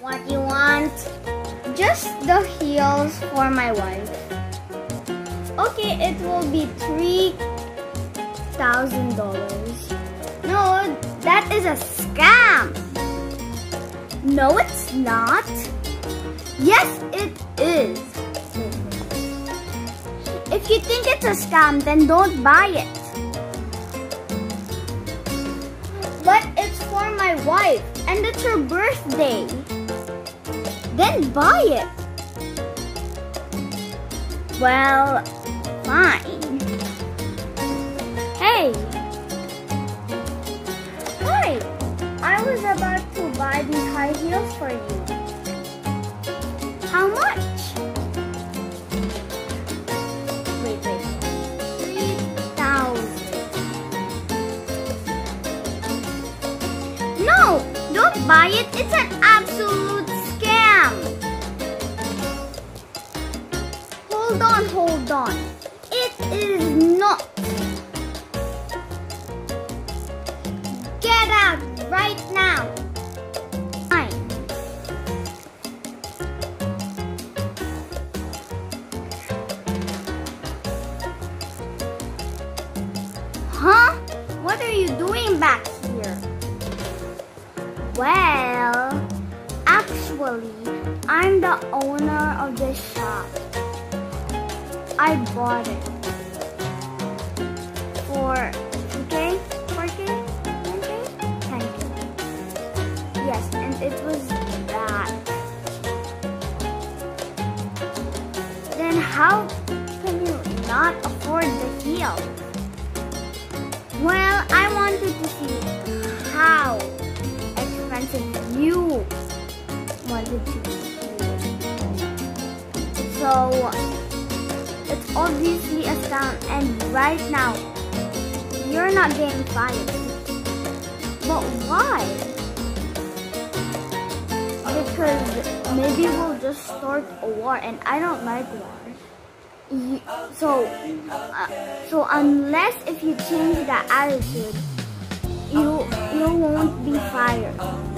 What do you want? Just the heels for my wife. Okay, it will be $3,000. No, that is a scam. No, it's not. Yes, it is. If you think it's a scam, then don't buy it. But it's for my wife and it's her birthday. Then buy it. Well, fine. Hey. Hi. I was about to buy these high heels for you. How much? Wait. 3,000. No, don't buy it. It's an absolute scam. Hold on. It is not. Get out right now. Fine. Huh? What are you doing back here? Well, actually, I'm the owner of this shop. I bought it for 2K, 4K, 10K, 10K. Yes, and it was that. Then how can you not afford the heel? Well, I wanted to see how expensive you wanted to be. So it's obviously a scam, and right now you're not getting fired. But why? Because maybe we'll just start a war, and I don't like war. So unless if you change that attitude, you won't be fired.